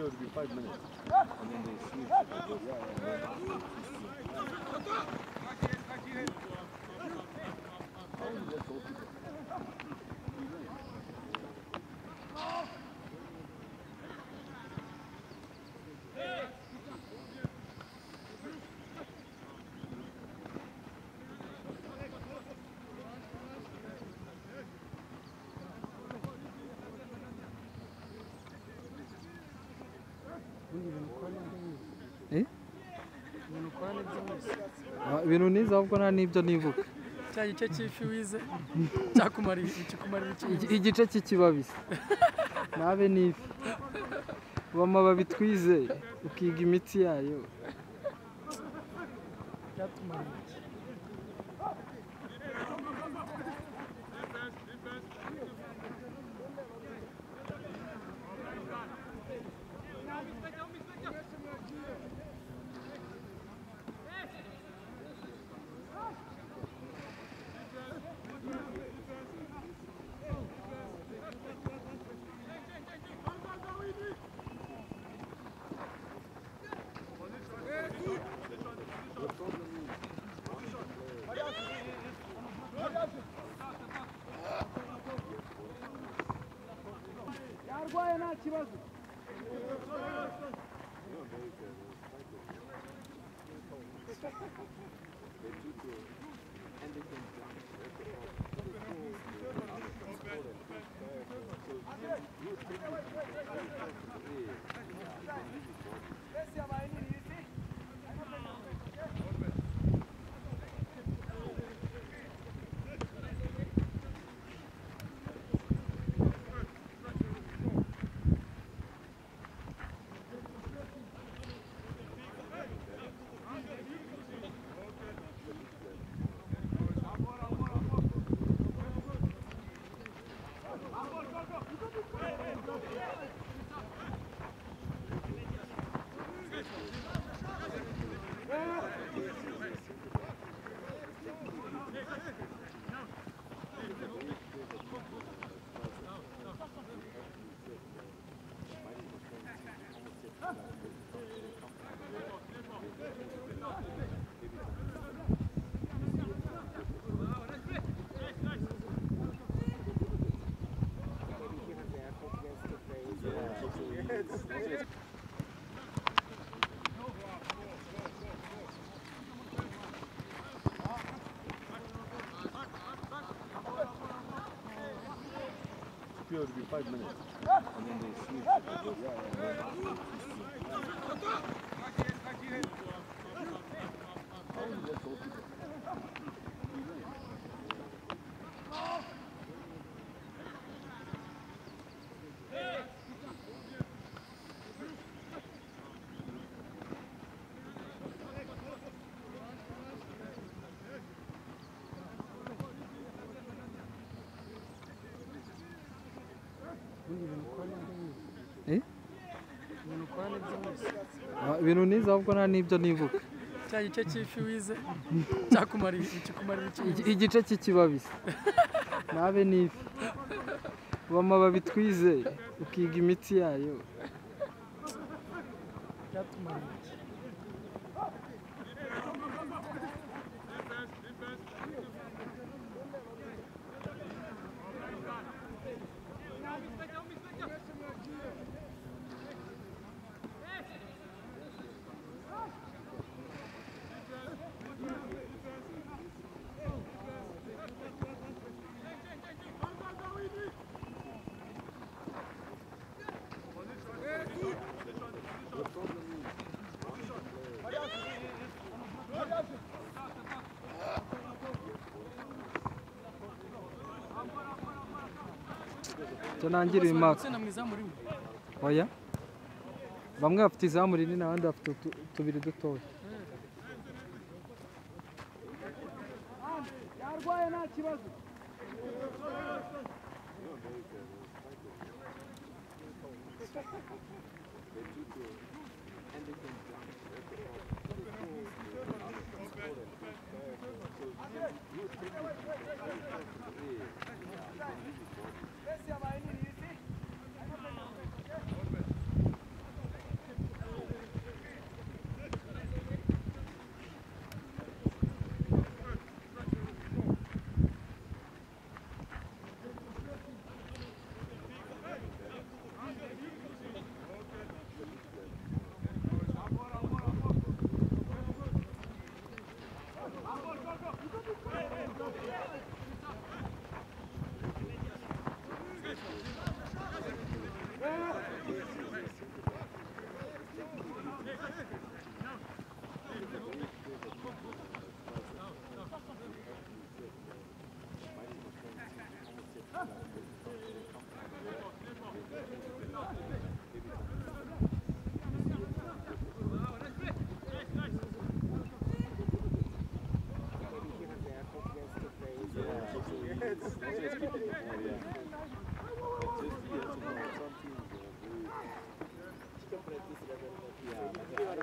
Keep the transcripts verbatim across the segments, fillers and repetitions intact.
Typically it would be five minutes. And then they switch. ibintu nize ahubwo nta n'ibyo nibuka cya gice cy'ifi wize cyakumara ikikumara igice cy'ikibabi nabe n'ifi amababi twize ukiga imitsi yayo byatumara iki yarwaye nta kibazo It would be five minutes. And then they switch. ibintu nize ahubwo nta n'ibyo nibuka cya gice cy'ifi wize cyakumara ikikumara igice cy'ikibabi nabe n'ifi amababi twize ukiga imitsi yayo byatumara iki tunangiriye impaka oya bamwe bafite izamu rinini abandi bafite tubiri dutoya yarwaye nta kibazo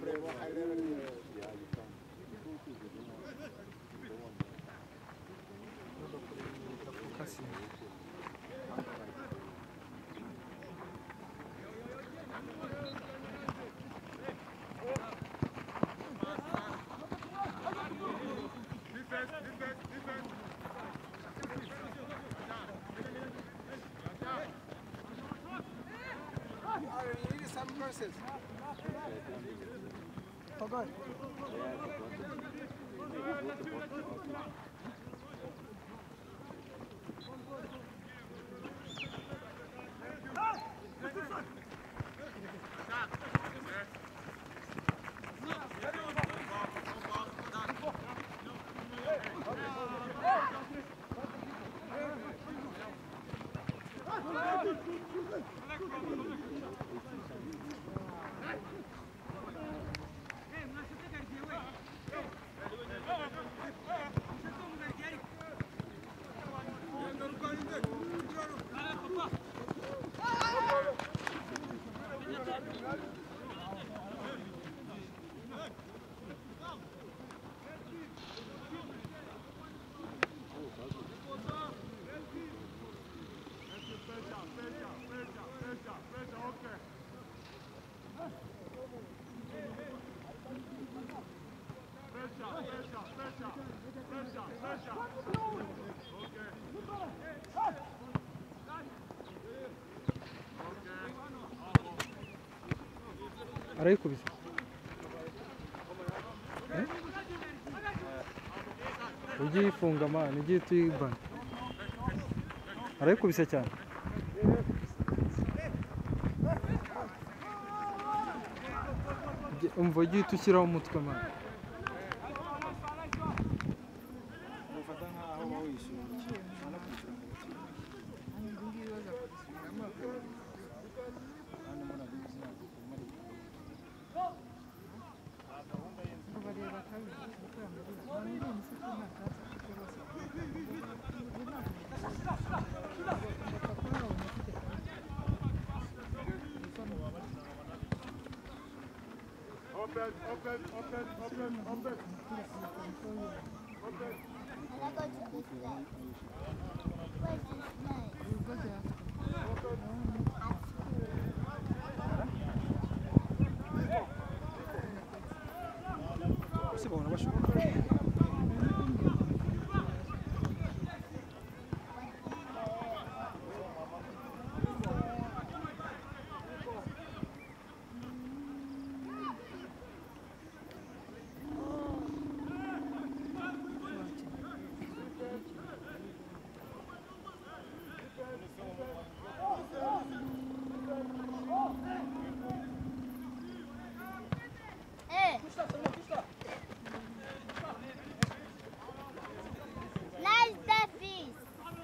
arayikubise ugiye ifunga amana ugiye tuyibana arayikubise cyane umva ugiye ushyiraho umutwe amana Open, open, open, open, open. Open. And I go to this leg. Where's this leg? C'est bon, on va jouer. Hey! Nice defense!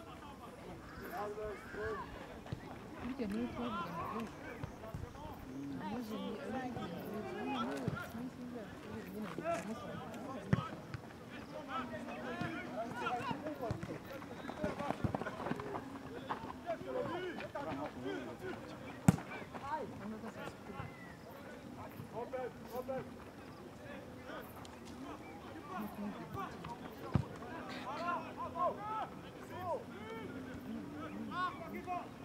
Open, open. Go! Go!